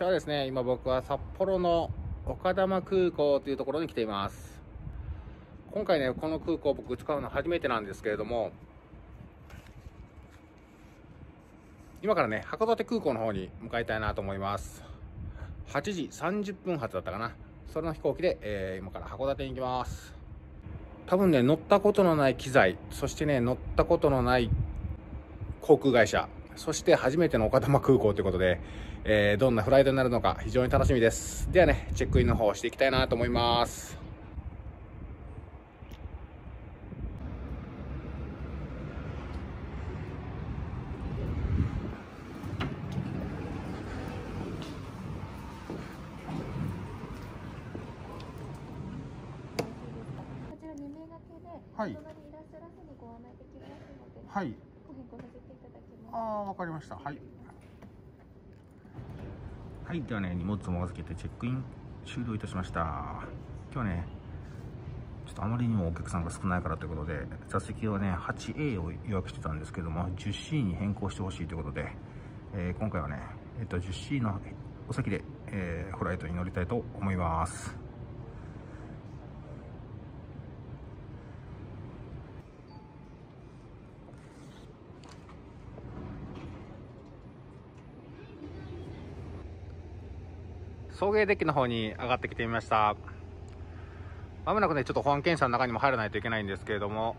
日はですね、今僕は札幌の丘珠空港というところに来ています。今回ね、この空港僕使うの初めてなんですけれども、今からね、函館空港の方に向かいたいなと思います。8時30分発だったかな。それの飛行機で、今から函館に行きます。多分ね、乗ったことのない機材、そしてね、乗ったことのない航空会社、そして初めての丘珠空港ということで、どんなフライトになるのか非常に楽しみです。ではね、チェックインの方をしていきたいなと思います。 こちら2名掛けで、 はい、 隣いらっしゃらずにご案内できますので、 はい、 ご変更させていただきます。 わかりました。はい。はい、ではね、荷物も預けてチェックイン終了いたしました。今日はね、ちょっとあまりにもお客さんが少ないからということで、座席はね、8A を予約してたんですけども、10C に変更してほしいということで、今回はね、10C のお席で、フライトに乗りたいと思います。送迎デッキの方に上がってきてみました。まもなくね、ちょっと保安検査の中にも入らないといけないんですけれども、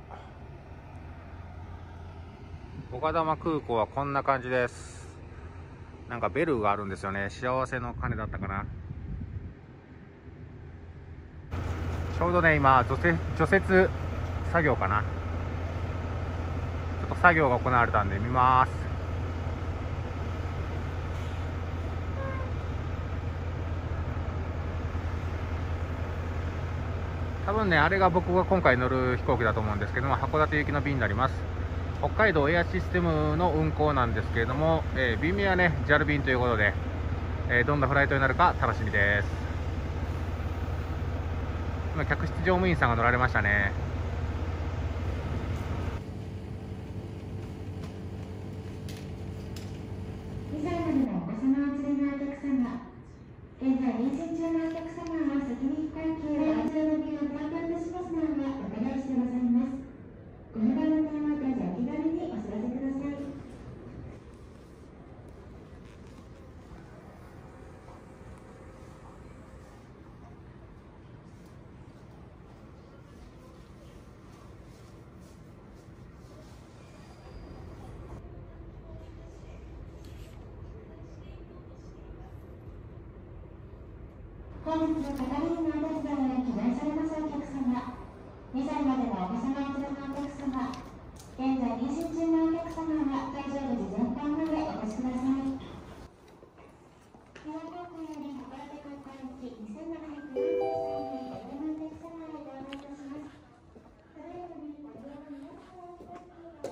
丘珠空港はこんな感じです。なんかベルがあるんですよね。幸せの鐘だったかな。ちょうどね、今除雪作業かな、ちょっと作業が行われたんで見ます。多分ね、あれが僕が今回乗る飛行機だと思うんですけども、函館行きの便になります。北海道エアシステムの運航なんですけれども、便名はね JAL 便ということで、どんなフライトになるか楽しみです。今客室乗務員さんが乗られましたね。 2歳までのお子様を連れのお客様、現在妊娠中のお客様は先に飛行機を安全の便を担当いたしますのでお伺いしてございます。この場の点はどうぞお気軽にお知らせください。本日の係員のお手伝いを希望されますお客様、2歳までのお子様を連れのお客様、現在妊娠中のお客様は会場で事前館までお越しください。日本航空より函館空港行き2743名お出のお客様へご案内いたします。ただいまにご利用の皆様をお願いします。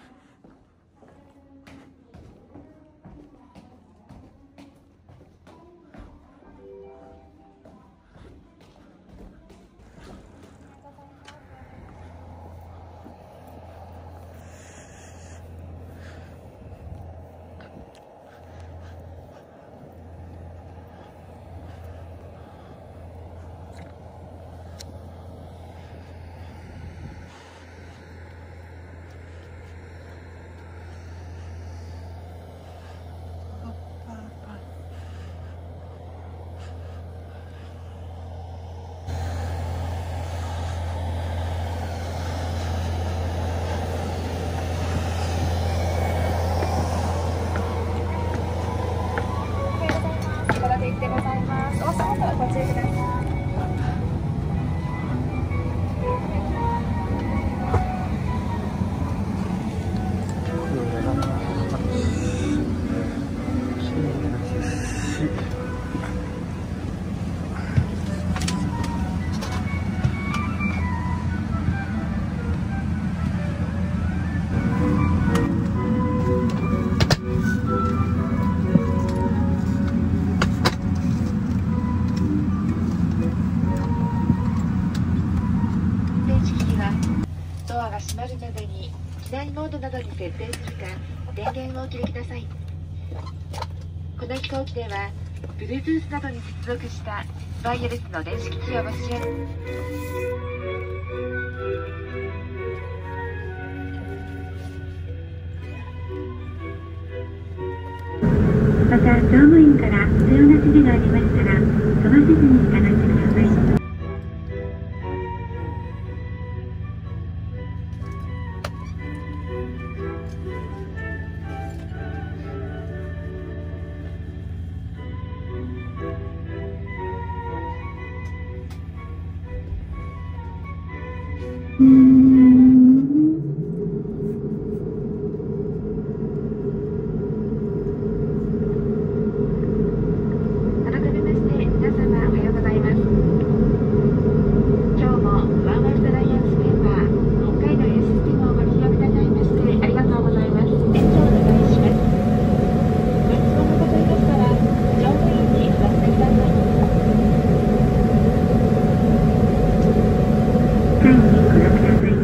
機内モードなどに設定するか電源をお切りください。この飛行機では Bluetooth などに接続したワイヤレスの電子機器をご使用。 また、乗務員から必要な指示がありましたら、その指示に従ってください。サインにご覧ください。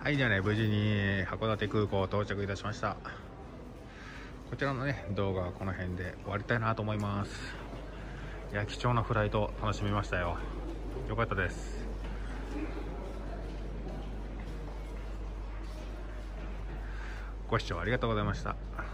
はい、じゃあね、無事に函館空港到着いたしました。こちらのね、動画はこの辺で終わりたいなと思います。いや、貴重なフライト楽しみましたよ。よかったです。ご視聴ありがとうございました。